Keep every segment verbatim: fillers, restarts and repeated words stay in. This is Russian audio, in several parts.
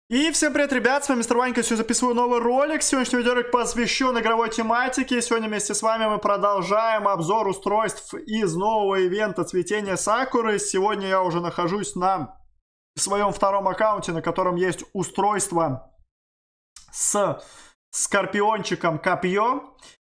И всем привет, ребят, с вами Мистер Ванька, сегодня записываю новый ролик. Сегодняшний видеоролик посвящен игровой тематике. Сегодня вместе с вами мы продолжаем обзор устройств из нового ивента Цветение Сакуры. Сегодня я уже нахожусь на своем втором аккаунте, на котором есть устройство с скорпиончиком Копье.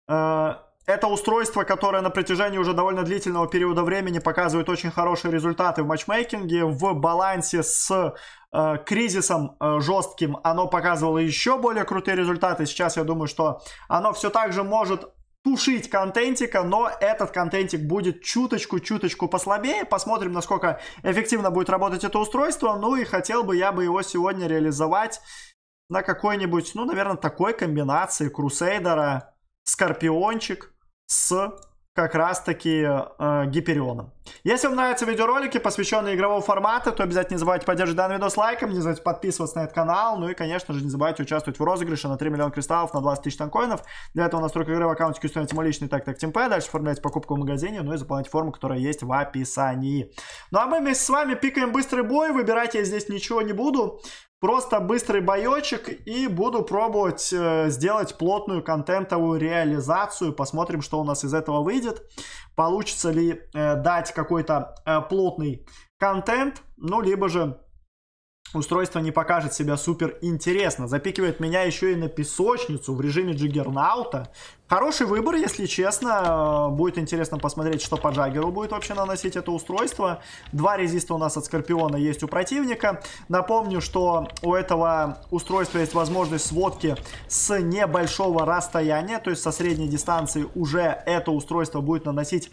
Это устройство, которое на протяжении уже довольно длительного периода времени показывает очень хорошие результаты в матчмейкинге, в балансе с э, кризисом э, жестким. Оно показывало еще более крутые результаты. Сейчас я думаю, что оно все так же может тушить контентика, но этот контентик будет чуточку-чуточку послабее. Посмотрим, насколько эффективно будет работать это устройство. Ну и хотел бы я бы его сегодня реализовать на какой-нибудь, ну, наверное, такой комбинации Крусейдера, Скорпиончик с как раз-таки э, Гиперионом. Если вам нравятся видеоролики, посвященные игровому формату, то обязательно не забывайте поддерживать данный видос лайком, не забывайте подписываться на этот канал, ну и, конечно же, не забывайте участвовать в розыгрыше на три миллиона кристаллов, на двадцать тысяч танкоинов. Для этого настройка игры в аккаунте установите мой личный так так TeamPay, дальше оформляйте покупку в магазине, ну и заполняйте форму, которая есть в описании. Ну а мы вместе с вами пикаем быстрый бой, выбирать я здесь ничего не буду. Просто быстрый боечек и буду пробовать э, сделать плотную контентовую реализацию. Посмотрим, что у нас из этого выйдет. Получится ли э, дать какой-то э, плотный контент, ну, либо же устройство не покажет себя супер интересно. Запикивает меня еще и на песочницу в режиме Джаггернаута. Хороший выбор, если честно. Будет интересно посмотреть, что по Джаггеру будет вообще наносить это устройство. Два резиста у нас от Скорпиона есть у противника. Напомню, что у этого устройства есть возможность сводки с небольшого расстояния. То есть со средней дистанции уже это устройство будет наносить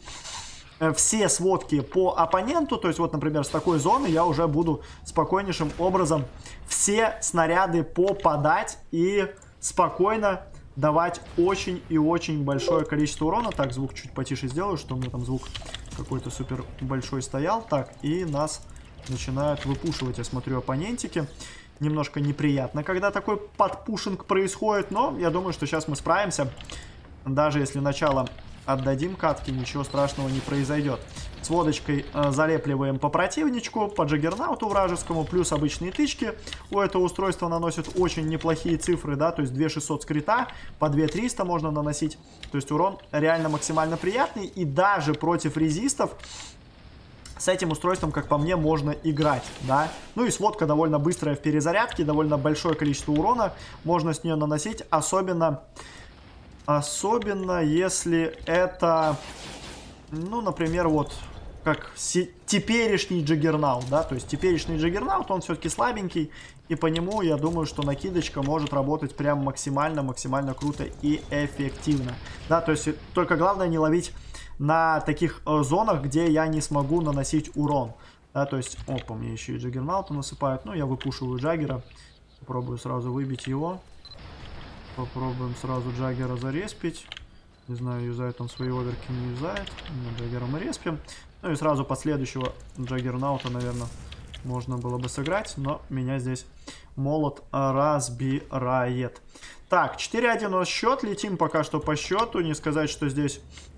все сводки по оппоненту. То есть вот, например, с такой зоны я уже буду спокойнейшим образом все снаряды попадать и спокойно давать очень и очень большое количество урона. Так, звук чуть потише сделаю, что у меня там звук какой-то супер большой стоял. Так, и нас начинают выпушивать, я смотрю, оппонентики. Немножко неприятно, когда такой подпушинг происходит, но я думаю, что сейчас мы справимся. Даже если начало отдадим катки, ничего страшного не произойдет. С водочкой э, залепливаем по противничку, по Джаггернауту вражескому, плюс обычные тычки. У этого устройства наносят очень неплохие цифры, да, то есть две тысячи шестьсот скрита, по две тысячи триста можно наносить. То есть урон реально максимально приятный, и даже против резистов с этим устройством, как по мне, можно играть, да. Ну и сводка довольно быстрая в перезарядке, довольно большое количество урона можно с нее наносить, особенно... Особенно, если это, ну, например, вот, как теперешний Джаггернаут, да, то есть теперешний Джаггернаут, он все-таки слабенький, и по нему, я думаю, что накидочка может работать прям максимально-максимально круто и эффективно, да, то есть только главное не ловить на таких э, зонах, где я не смогу наносить урон, да, то есть, опа, мне еще и Джаггернаута насыпают, ну, я выпушиваю Джаггера, попробую сразу выбить его. Попробуем сразу Джаггера зареспить. Не знаю, юзает он свои оверки, не юзает. Но Джаггера мы респим. Ну и сразу под следующего Джаггернаута, наверное, можно было бы сыграть. Но меня здесь молот разбирает. Так, четыре один у нас счет. Летим пока что по счету. Не сказать, что здесь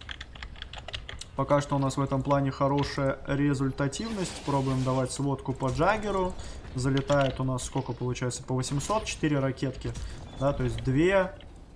пока что у нас в этом плане хорошая результативность. Пробуем давать сводку по Джаггеру. Залетает у нас сколько получается? По восемьсот. четыре ракетки. Да, то есть две,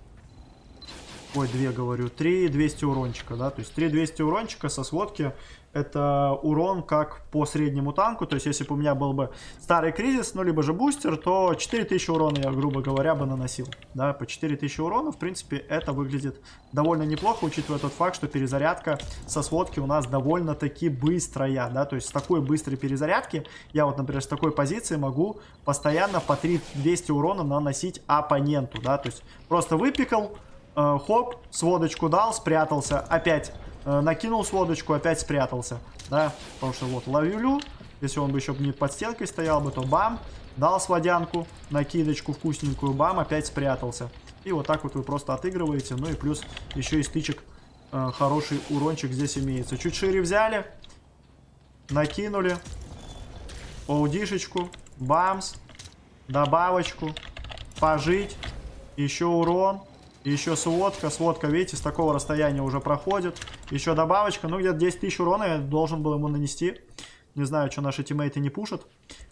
ой, две говорю, три двести урончика, да, то есть три двести урончика со сводки, это урон как по среднему танку, то есть если бы у меня был бы старый кризис, ну, либо же бустер, то четыре тысячи урона я, грубо говоря, бы наносил, да, по четыре тысячи урона, в принципе, это выглядит довольно неплохо, учитывая тот факт, что перезарядка со сводки у нас довольно-таки быстрая, да, то есть с такой быстрой перезарядки я вот, например, с такой позиции могу постоянно по три двести урона наносить оппоненту, да, то есть просто выпикал, э, хоп, сводочку дал, спрятался, опять накинул сводочку, опять спрятался, да, потому что вот ловлю, если он бы еще не под стенкой стоял бы, то бам, дал сводянку, накидочку вкусненькую, бам, опять спрятался. И вот так вот вы просто отыгрываете, ну и плюс еще из тычек э, хороший урончик здесь имеется. Чуть шире взяли, накинули, оудишечку, бамс, добавочку, пожить, еще урон. Еще сводка. Сводка, видите, с такого расстояния уже проходит. Еще добавочка. Ну, где-то десять тысяч урона я должен был ему нанести. Не знаю, что наши тиммейты не пушат.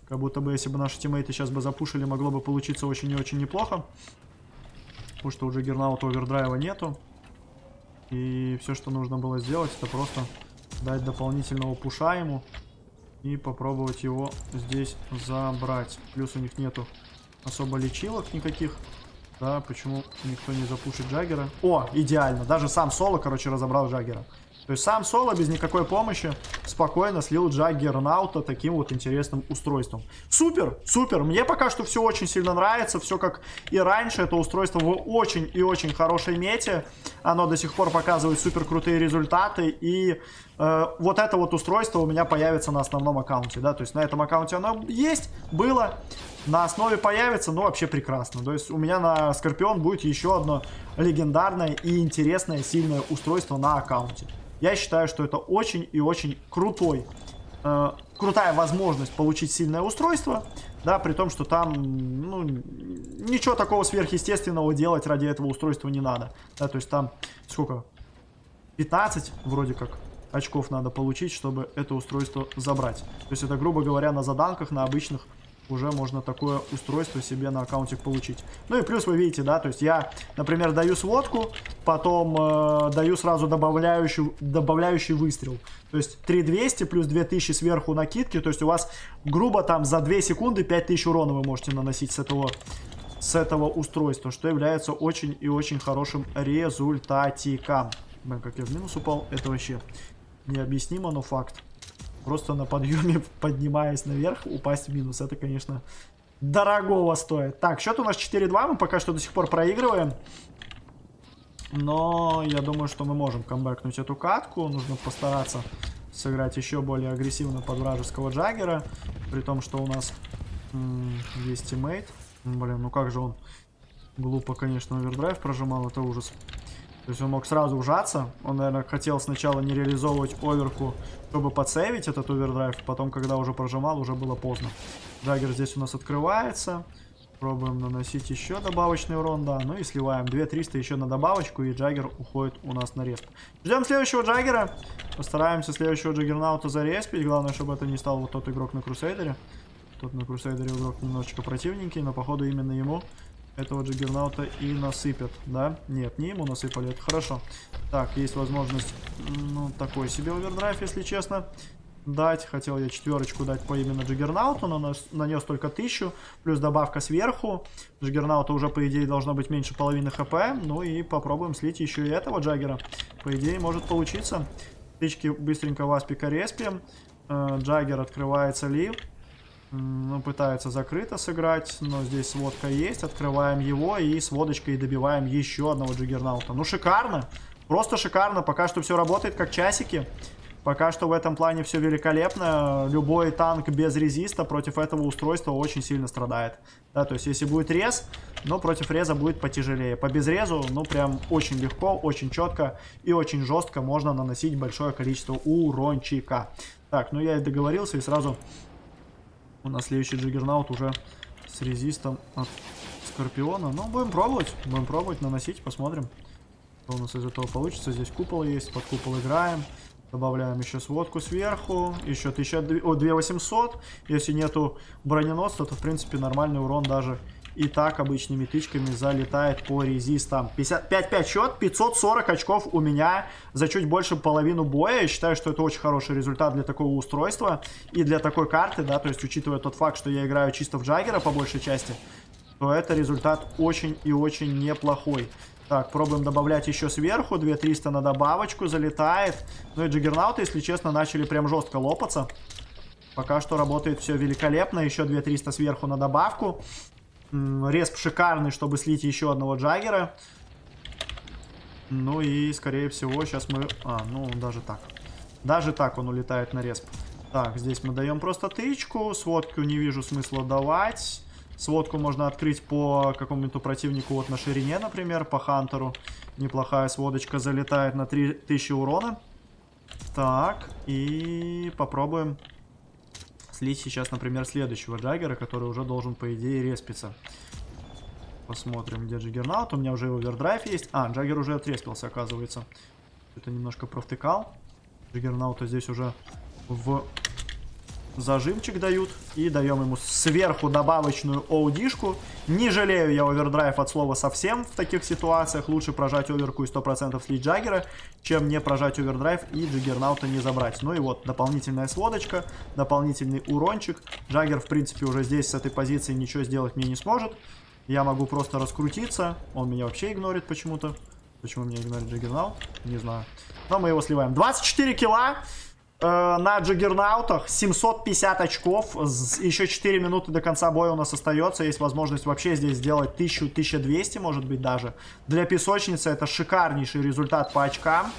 Как будто бы, если бы наши тиммейты сейчас бы запушили, могло бы получиться очень и очень неплохо. Потому что у Джаггернаута овердрайва нету. И все, что нужно было сделать, это просто дать дополнительного пуша ему. И попробовать его здесь забрать. Плюс у них нету особо лечилок никаких. Да, почему никто не запушит Джаггера? О, идеально. Даже сам Соло, короче, разобрал Джаггера. То есть сам Соло без никакой помощи спокойно слил Джаггернаута таким вот интересным устройством. Супер, супер. Мне пока что все очень сильно нравится. Все как и раньше. Это устройство в очень и очень хорошей мете. Оно до сих пор показывает супер крутые результаты. И э, вот это вот устройство у меня появится на основном аккаунте. Да? То есть на этом аккаунте оно есть, было. На основе появится, ну вообще прекрасно. То есть у меня на Скорпион будет еще одно легендарное и интересное сильное устройство на аккаунте. Я считаю, что это очень и очень крутой, э, крутая возможность получить сильное устройство, да, при том, что там, ну, ничего такого сверхъестественного делать ради этого устройства не надо, да, то есть там сколько, пятнадцать вроде как очков надо получить, чтобы это устройство забрать. То есть это, грубо говоря, на заданках, на обычных уже можно такое устройство себе на аккаунтик получить. Ну и плюс вы видите, да, то есть я, например, даю сводку, потом э, даю сразу добавляющий, добавляющий выстрел. То есть три тысячи двести плюс две тысячи сверху накидки, то есть у вас грубо там за две секунды пять тысяч урона вы можете наносить с этого, с этого устройства, что является очень и очень хорошим результатиком. Блин, как я в минус упал, это вообще необъяснимо, но факт. Просто на подъеме, поднимаясь наверх, упасть в минус. Это, конечно, дорогого стоит. Так, счет у нас четыре-два. Мы пока что до сих пор проигрываем. Но я думаю, что мы можем камбэкнуть эту катку. Нужно постараться сыграть еще более агрессивно под вражеского Джаггера. При том, что у нас есть тиммейт. Блин, ну как же он глупо, конечно, овердрайв прожимал. Это ужас. То есть он мог сразу ужаться. Он, наверное, хотел сначала не реализовывать оверку, чтобы подсейвить этот овердрайв. Потом, когда уже прожимал, уже было поздно. Джаггер здесь у нас открывается. Пробуем наносить еще добавочный урон, да. Ну и сливаем две тысячи триста еще на добавочку. И Джаггер уходит у нас на респ. Ждем следующего Джаггера. Постараемся следующего Джаггернаута зареспить. Главное, чтобы это не стал вот тот игрок на Крусейдере. Тот на Крусейдере игрок немножечко противненький. Но, походу, именно ему этого Джаггернаута и насыпят, да? Нет, не ему насыпали, это хорошо. Так, есть возможность, ну, такой себе овердрайв, если честно, дать. Хотел я четверочку дать по именно Джаггернауту, но нанес, нанес только тысячу, плюс добавка сверху. Джаггернаута уже, по идее, должно быть меньше половины хп. Ну и попробуем слить еще и этого Джаггера. По идее, может получиться. Тычки быстренько васпика респим. Джаггер открывается ли. Ну, пытается закрыто сыграть, но здесь сводка есть. Открываем его и с водочкой добиваем еще одного Джаггернаута. Ну, шикарно. Просто шикарно. Пока что все работает как часики. Пока что в этом плане все великолепно. Любой танк без резиста против этого устройства очень сильно страдает. Да, то есть если будет рез, но против реза будет потяжелее. По безрезу, ну, прям очень легко, очень четко и очень жестко можно наносить большое количество урончика. Так, ну я и договорился, и сразу... У нас следующий Джаггернаут уже с резистом от Скорпиона. Ну, будем пробовать. Будем пробовать наносить. Посмотрим, что у нас из этого получится. Здесь купол есть. Под купол играем. Добавляем еще сводку сверху. Еще тысяча, о, две тысячи восемьсот. Если нету броненосца, то, в принципе, нормальный урон даже и так обычными тычками залетает по резистам. пятьдесят пять пять счет, пятьсот сорок очков у меня за чуть больше половину боя. Я считаю, что это очень хороший результат для такого устройства и для такой карты, да, то есть учитывая тот факт, что я играю чисто в Джаггера по большей части, то это результат очень и очень неплохой. Так, пробуем добавлять еще сверху, две тысячи триста на добавочку залетает. Ну и Джаггернауты, если честно, начали прям жестко лопаться. Пока что работает все великолепно, еще две тысячи триста сверху на добавку. Респ шикарный, чтобы слить еще одного Джаггера. Ну и, скорее всего, сейчас мы... А, ну, даже так. Даже так он улетает на респ. Так, здесь мы даем просто тычку. Сводку не вижу смысла давать. Сводку можно открыть по какому-то противнику вот на ширине, например, по Хантеру. Неплохая сводочка залетает на три тысячи урона. Так, и попробуем... слить сейчас, например, следующего Джаггера, который уже должен, по идее, респиться. Посмотрим, где Джаггернаут. У меня уже овердрайв есть. А, Джаггер уже отреспился, оказывается. Это немножко провтыкал. Джаггернаута здесь уже в Зажимчик дают. И даем ему сверху добавочную оудишку. Не жалею я овердрайв от слова совсем в таких ситуациях. Лучше прожать оверку и сто процентов слить Джаггера, чем не прожать овердрайв и Джаггернаута не забрать. Ну и вот, дополнительная сводочка, дополнительный урончик. Джаггер, в принципе, уже здесь с этой позиции ничего сделать мне не сможет. Я могу просто раскрутиться. Он меня вообще игнорит почему-то. Почему меня игнорит Джаггернаут? Не знаю. Но мы его сливаем. двадцать четыре килла. На Джаггернаутах, семьсот пятьдесят очков, еще четыре минуты до конца боя у нас остается, есть возможность вообще здесь сделать тысячу — тысячу двести, может быть даже. Для песочницы это шикарнейший результат по очкам.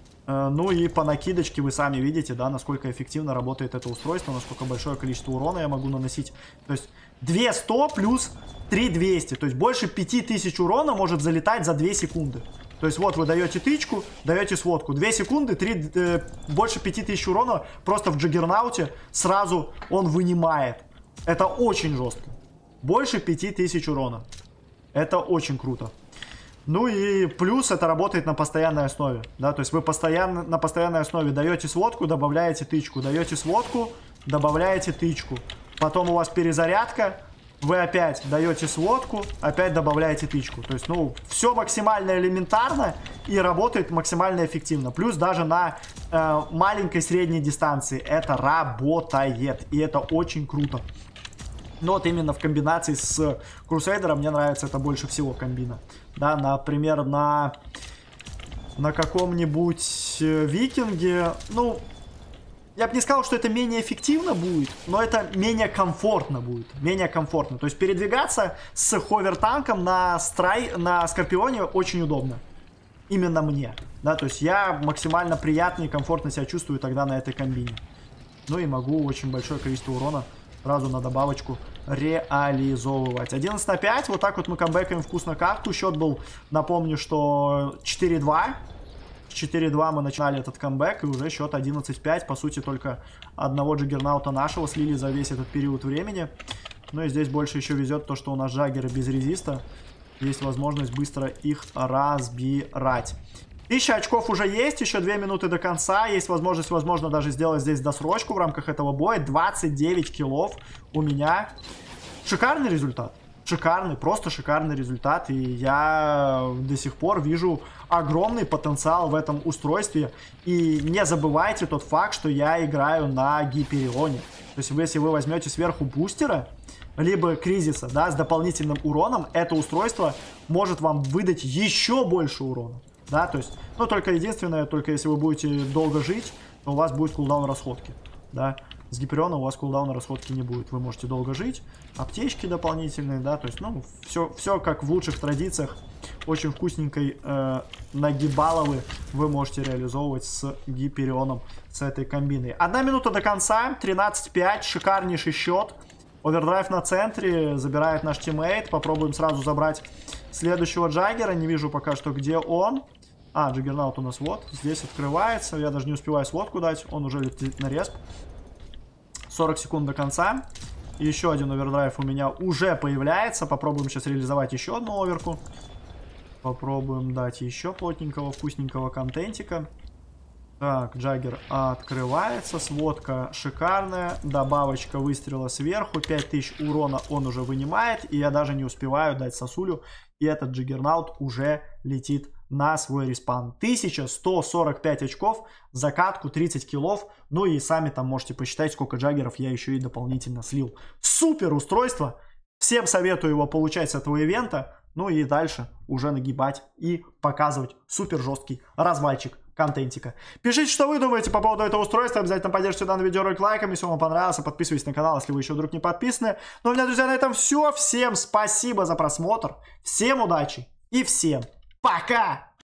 Ну и по накидочке вы сами видите, да, насколько эффективно работает это устройство, насколько большое количество урона я могу наносить. То есть две сто плюс три двести, то есть больше пяти тысяч урона может залетать за две секунды. То есть вот вы даете тычку, даете сводку. две секунды, три, э, больше пяти тысяч урона просто в Джаггернауте сразу он вынимает. Это очень жестко. Больше пяти тысяч урона. Это очень круто. Ну и плюс это работает на постоянной основе. Да, то есть вы постоянно, на постоянной основе даете сводку, добавляете тычку. Даете сводку, добавляете тычку. Потом у вас перезарядка. Вы опять даете сводку, опять добавляете тычку. То есть, ну, все максимально элементарно и работает максимально эффективно. Плюс даже на э, маленькой средней дистанции это работает. И это очень круто. Но вот именно в комбинации с Крусейдером мне нравится это больше всего комбина. Да, например, на, на каком-нибудь Викинге, ну... Я бы не сказал, что это менее эффективно будет, но это менее комфортно будет. Менее комфортно. То есть передвигаться с ховер-танком на, страй... на Скорпионе очень удобно. Именно мне. Да, то есть я максимально приятно и комфортно себя чувствую тогда на этой комбине. Ну и могу очень большое количество урона сразу на добавочку реализовывать. одиннадцать на пять. Вот так вот мы камбэкаем вкусно катку. Счет был, напомню, что четыре два. четыре два мы начинали этот камбэк, и уже счет одиннадцать пять. По сути, только одного Джаггернаута нашего слили за весь этот период времени. Ну и здесь больше еще везет то, что у нас Джаггеры без резиста. Есть возможность быстро их разбирать. тысяча очков уже есть, еще две минуты до конца. Есть возможность, возможно, даже сделать здесь досрочку в рамках этого боя. двадцать девять киллов у меня. Шикарный результат. Шикарный, просто шикарный результат. И я до сих пор вижу огромный потенциал в этом устройстве. И не забывайте тот факт, что я играю на Гиперионе. То есть если вы возьмете сверху бустера, либо кризиса, да, с дополнительным уроном, это устройство может вам выдать еще больше урона. Да, то есть, ну, только единственное, только если вы будете долго жить, то у вас будет кулдаун расходки, да. С Гипериона у вас кулдауна расходки не будет. Вы можете долго жить. Аптечки дополнительные, да. То есть, ну, все, все как в лучших традициях. Очень вкусненькой э, нагибаловы вы можете реализовывать с Гиперионом, с этой комбиной. Одна минута до конца. тринадцать пять. Шикарнейший счет. Овердрайв на центре. Забирает наш тиммейт. Попробуем сразу забрать следующего Джаггера. Не вижу пока что, где он. А, Джаггернаут у нас вот. Здесь открывается. Я даже не успеваю сводку дать. Он уже летит на респ. сорок секунд до конца. Еще один овердрайв у меня уже появляется. Попробуем сейчас реализовать еще одну оверку. Попробуем дать еще плотненького, вкусненького контентика. Так, Джаггер открывается. Сводка шикарная. Добавочка выстрела сверху. пять тысяч урона он уже вынимает. И я даже не успеваю дать сосулю. И этот Джаггернаут уже летит на свой респаун. тысяча сто сорок пять очков, закатку тридцать киллов. Ну и сами там можете посчитать, сколько Джаггеров я еще и дополнительно слил. Супер устройство! Всем советую его получать с этого ивента. Ну и дальше уже нагибать и показывать супер жесткий развальчик контентика. Пишите, что вы думаете по поводу этого устройства. Обязательно поддержите данный видеоролик лайком. Если вам понравился, подписывайтесь на канал, если вы еще вдруг не подписаны. Ну, у меня, друзья, на этом все. Всем спасибо за просмотр. Всем удачи и всем пока!